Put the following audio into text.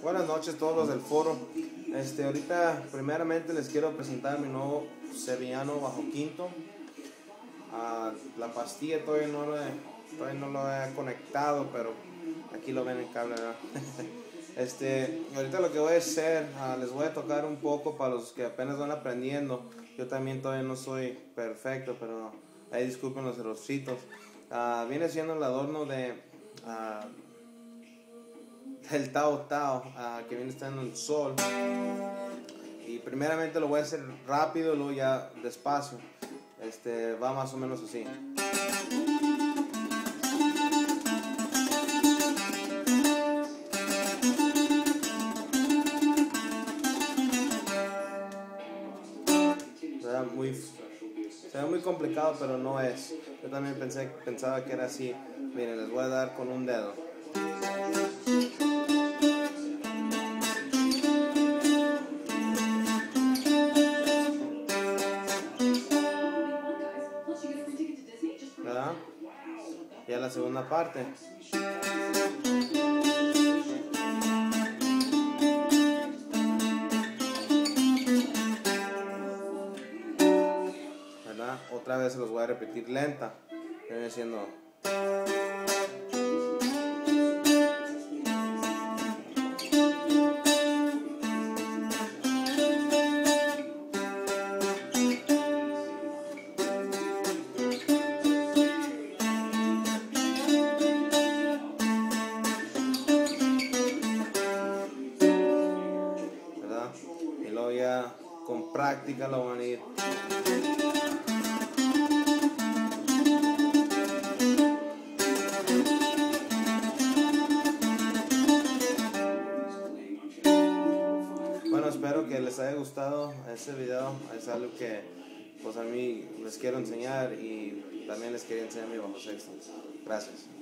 Buenas noches a todos los del foro. Ahorita primeramente les quiero presentar mi nuevo sevillano bajo quinto. La pastilla todavía no lo he conectado, pero aquí lo ven en cable, ¿verdad? Ahorita lo que voy a hacer, les voy a tocar un poco para los que apenas van aprendiendo. Yo también todavía no soy perfecto, pero ahí disculpen los errorcitos. Viene siendo el adorno del Tao Tao, que viene estando el sol. Y primeramente lo voy a hacer rápido, luego ya despacio. Va más o menos así. Se ve muy complicado, pero no es. Yo también pensaba que era así. Miren, les voy a dar con un dedo. ¿Verdad? Ya la segunda parte. ¿Verdad? Otra vez se los voy a repetir lenta. Viene siendo. Y luego ya con práctica lo van a ir. Bueno, espero que les haya gustado este video. Es algo que pues a mí les quiero enseñar y también les quería enseñar mi bajo sexto. Gracias.